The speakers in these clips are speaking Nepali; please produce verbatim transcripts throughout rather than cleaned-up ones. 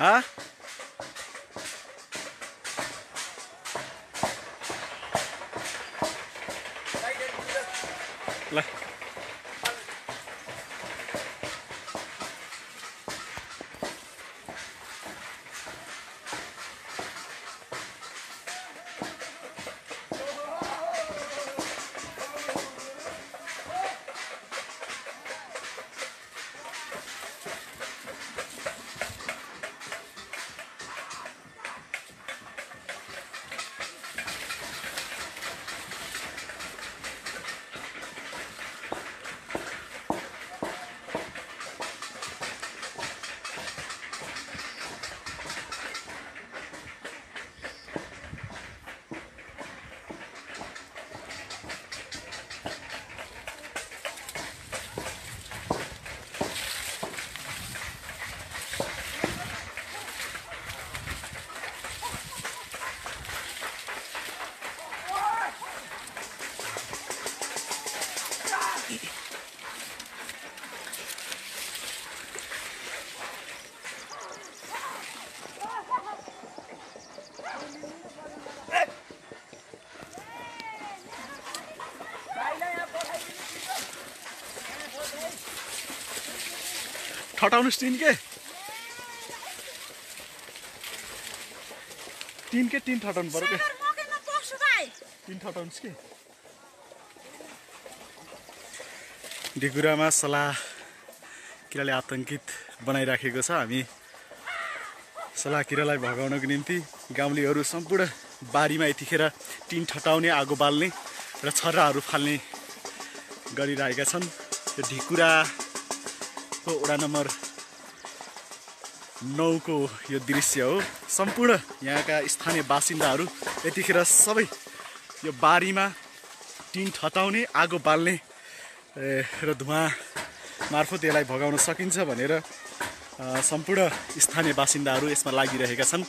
हाँ ल ठटाउनुस् टिन के टिन के टिन ठटाउनु पर्यो के टिन ठटाउनुस् के ढिकुरामा सला किराले आतंकित बनाइराखेको छ। हामी सला किरालाई भगाउनको निम्ति गाउँलेहरू सम्पूर्ण बारीमा यतिखेर टिन ठटाउने आगो बाल्ने र छर्राहरू फाल्ने गरिरहेका छन्। यो ढिकुरा को वडा नम्बर नौ को यो दृश्य हो। सम्पूर्ण यहाँका स्थानीय बासिन्दाहरू यतिखेर सबै यो बारीमा टिन ठटाउने आगो बाल्ने र धुवाँ मार्फत यसलाई भगाउन सकिन्छ भनेर सम्पूर्ण स्थानीय बासिन्दाहरू यसमा लागिरहेका छन्।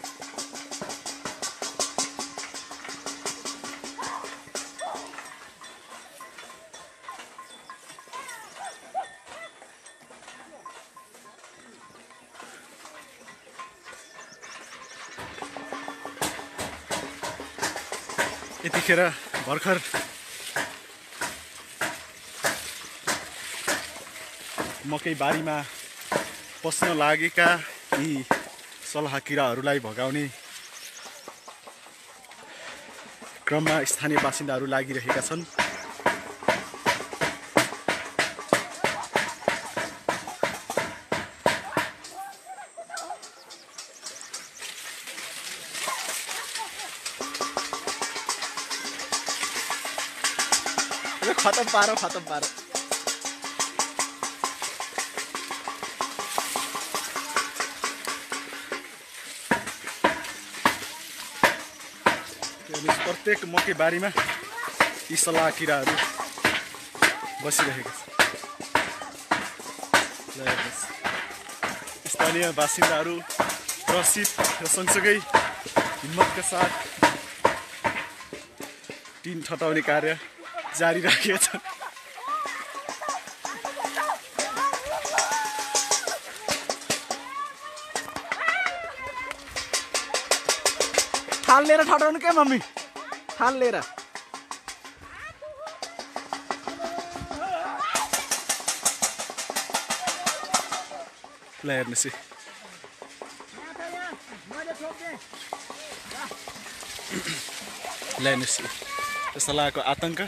यतिखेर भर्खर मकै बारीमा पस्न लागेका यी सलाह किराहरूलाई भगाउने क्रममा स्थानीय बासिन्दाहरू लागिरहेका छन्। खतम पारो खतम पारो प्रत्येक मकै बारीमा यी सलाह किराहरू बसिरहेका छन्। स्थानीय बासिन्दाहरू त्रसित र सँगसँगै हिम्मतका साथ टिन ठटाउने कार्य जारी राखेका छन्। थाल लिएर ठटाउनु के मम्मी थाल लिएर ल हेर्नुहोस् ल हेर्नुहोस् त्यस्तो लागेको आतङ्क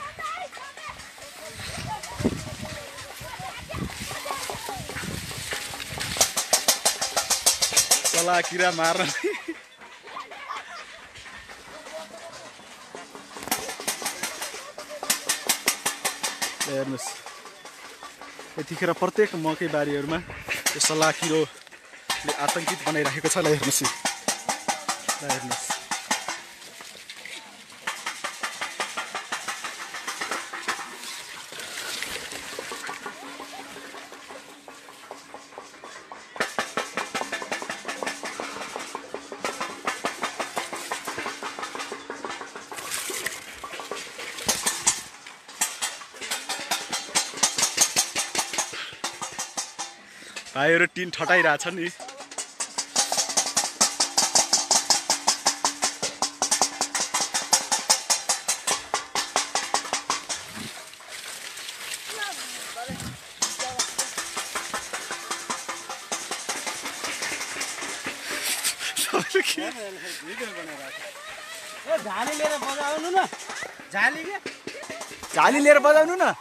सला किरा मार्न हेर्नुहोस् यतिखेर प्रत्येक मकै बारीहरूमा यो सल्लाह किरोले आतंकित बनाइराखेको छ। ल हेर्नुहोस् ल हेर्नुहोस् भाइहरू टिन ठटाइरहेछन् नि। झाली लिएर बजाउनु न झाली के झाली लिएर बजाउनु न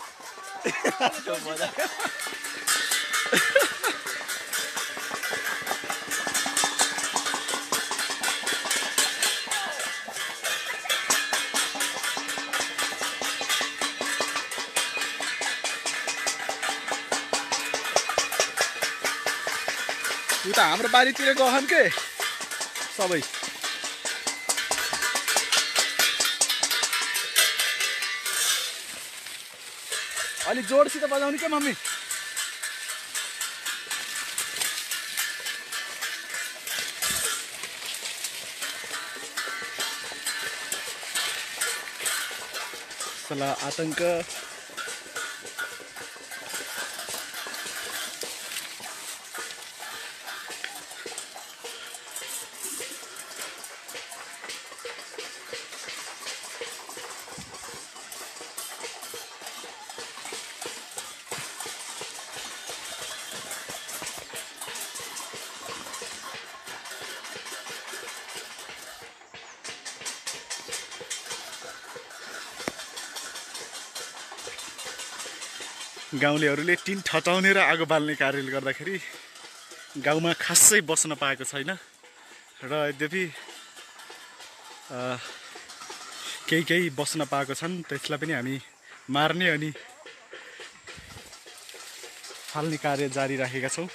उता हाम्रो बारीतिर गहन के सबै अलिक जोडसित बजाउने के मम्मी सला आतंक गाउँलेहरूले टिन ठटाउने र आगो बाल्ने कार्यले गर्दाखेरि गाउँमा खासै बस्न पाएको छैन र यद्यपि केही केही बस्न पाएको छन् त्यसलाई पनि हामी मार्ने अनि फाल्ने कार्य जारी राखेका छौँ।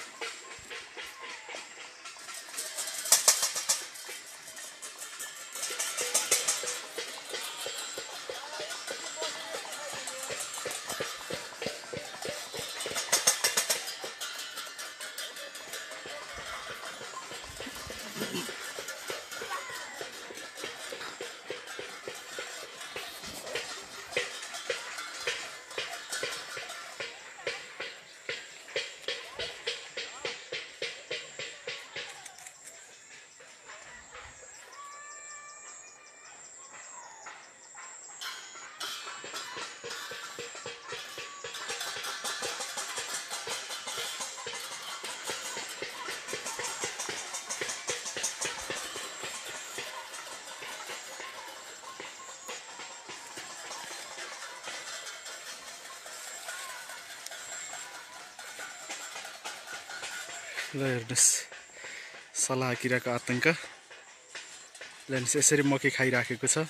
ल हेर्नुहोस् सलाह किराको आतंक हेर्नुहोस् यसरी मकै खाइराखेको छ।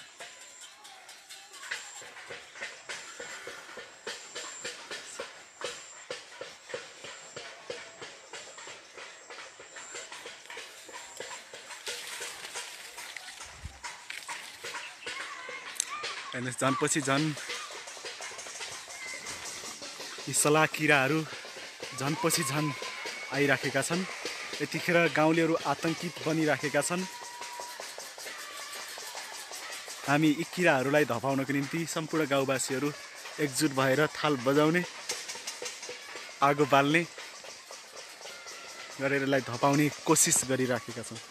हेर्नुहोस् झनपछि झन् यी सलाह किराहरू झनपछि झन् आइराखेका छन्। यतिखेर गाउँलेहरू आतंकित बनिराखेका छन्। हामी यी किराहरूलाई धपाउनको निम्ति सम्पूर्ण गाउँवासीहरू एकजुट भएर थाल बजाउने आगो बाल्ने गरेर यसलाई धपाउने कोसिस गरिराखेका छौँ।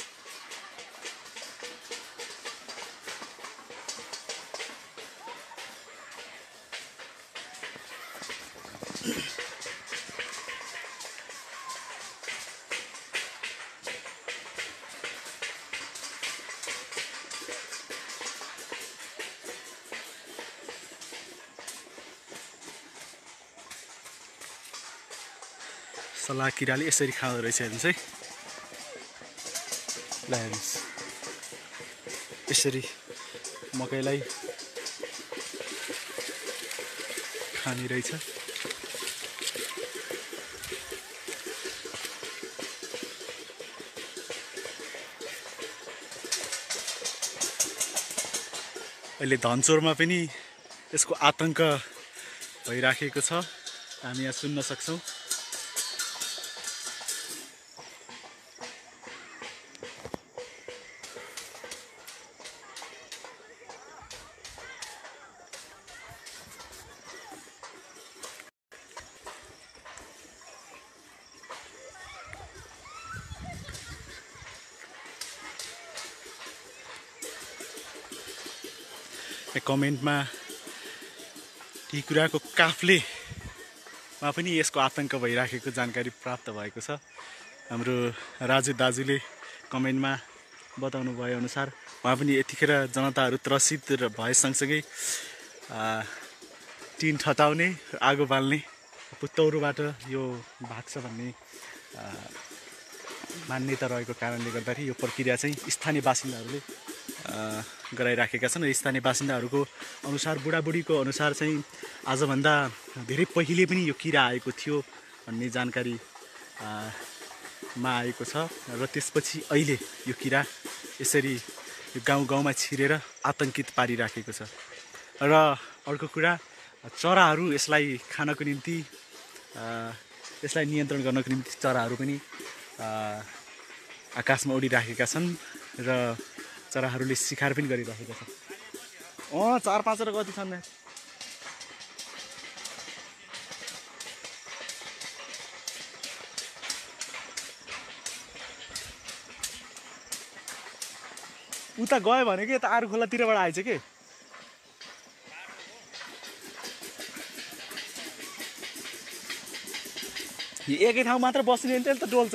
सलाह किराले यसरी खाँदो रहेछ हेर्नुहोस् है। ल हेर्नुहोस् यसरी मकैलाई खाने रहेछ। अहिले धनचोरमा पनि यसको आतंक भइराखेको छ, हामी यहाँ सुन्न सक्छौँ। कमेन्टमा ती कुराको काफलेमा पनि यसको आतंक भइराखेको जानकारी प्राप्त भएको छ। हाम्रो राजु दाजुले कमेन्टमा बताउनु भए अनुसार उहाँ पनि यतिखेर जनताहरू त्रसित भए सँगसँगै टिन ठटाउने आगो बाल्ने पुतौरोबाट यो भाग्छ भन्ने मान्यता रहेको कारणले गर्दाखेरि यो प्रक्रिया चाहिँ स्थानीय बासिन्दाहरूले गराइराखेका छन् र स्थानीय बासिन्दाहरूको अनुसार बुढाबुढीको अनुसार चाहिँ आजभन्दा धेरै पहिले पनि यो किरा आएको थियो भन्ने जानकारी मा आएको छ र त्यसपछि अहिले यो किरा यसरी यो गाउँ गाउँमा छिरेर आतङ्कित पारिराखेको छ। र अर्को कुरा चराहरू यसलाई खानको निम्ति यसलाई नियन्त्रण गर्नको निम्ति चराहरू पनि आकाशमा उडिराखेका छन् र चराहरूले शिकार पनि गरिरहेका छन्। अँ चार पाँचवटा कति छन् उता गयो भने कि यता आरू खोलातिरबाट आएछ कि एकै ठाउँ मात्र बस्ने नि त्यसले त डोल्छ।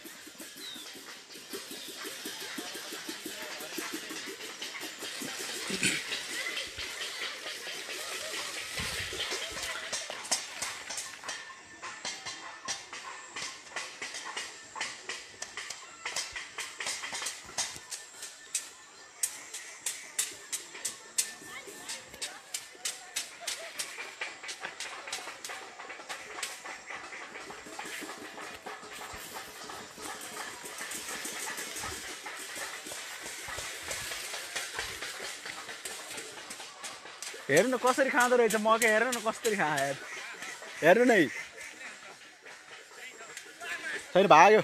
हेर्नु न कसरी खाँदो रहेछ मकै, हेर्नु न कसरी खायो, हेर्नु नै छैन भाग्यो।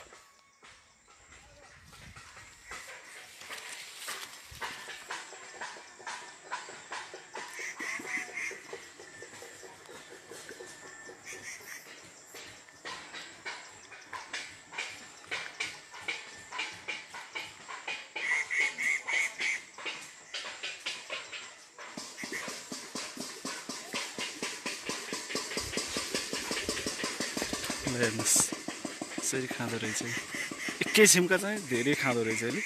हेर्नुहोस् यसरी खाँदो रहेछ, एकै किसिमका चाहिँ धेरै खाँदो रहेछ अहिले।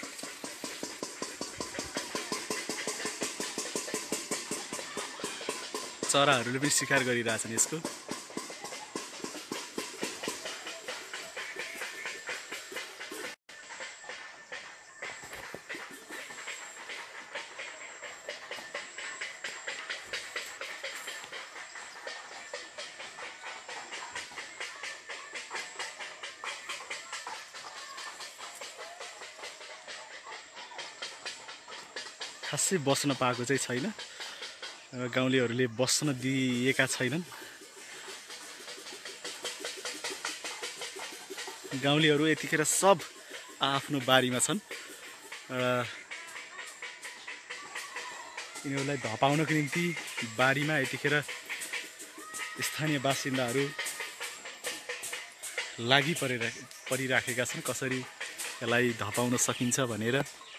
चराहरूले पनि शिकार गरिरहेछन् यसको। खासै बस्न पाएको चाहिँ छैन, गाउँलेहरूले बस्न दिएका छैनन्। गाउँलेहरू यतिखेर सब आफ्नो बारीमा छन् र यिनीहरूलाई धपाउनको निम्ति बारीमा यतिखेर स्थानीय बासिन्दाहरू लागि परेर परिराखेका छन् कसरी यसलाई धपाउन सकिन्छ भनेर।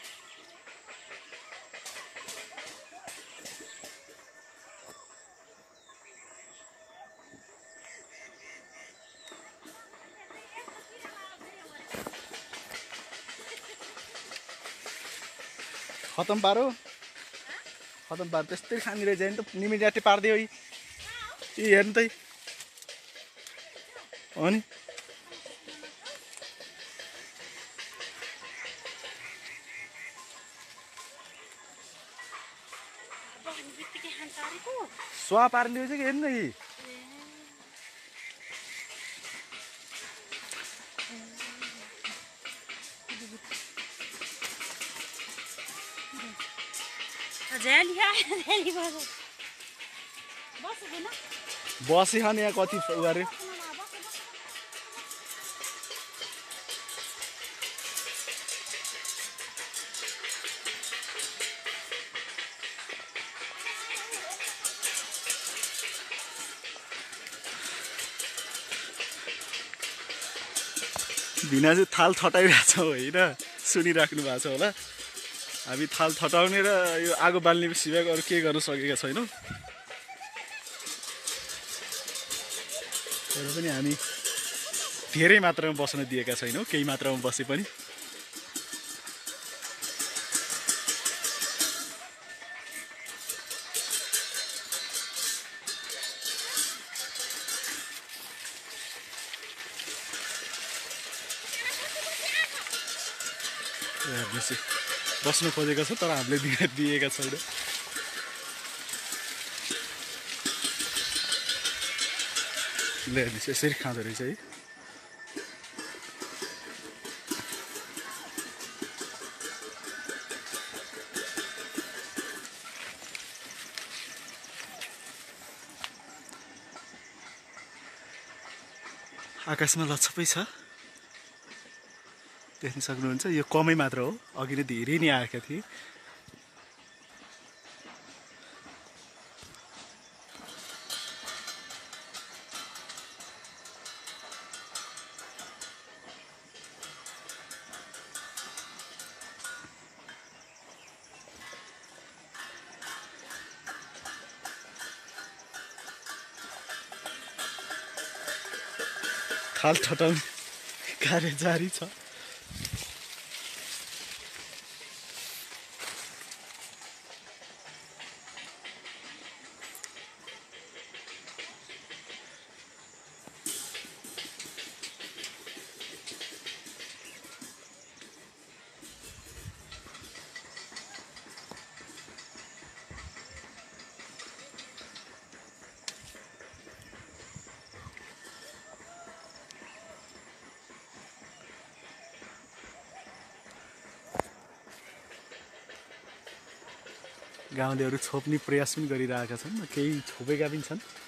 खतम पारो खतम पारो त्यस्तै खाने रहेछ नि त, निमिट्याटे पारिदियो यी हेर्नु त हो नि। सुवा पारिदियो चाहिँ हेर्नु न यी बसी खाने यहाँ कति गऱ्यो। भिना चाहिँ थाल ठटाइरहेको छौँ होइन, सुनिराख्नु भएको छ होला। हामी थाल ठटाउने र यो आगो बाल्ने सिवाय अरू केही गर्न सकेका छैनौँ। तर पनि हामी धेरै मात्रामा बस्न दिएका छैनौँ, केही मात्रामा बसे पनि। हेर्नुहोस् बस्नु खोजेको छ तर हामीले दिए दिएका छैन। ल हेर्नुहोस् यसरी खाँदो रहेछ है। आकाशमा लछपै छ देख्न सक्नुहुन्छ। यो कमै मात्र हो, अघि नै धेरै नै आएका थिए। थाल ठटाउने कार्य जारी छ। गाउँलेहरू छोप्ने प्रयास पनि गरिरहेका छन्, केही छोपेका पनि छन्।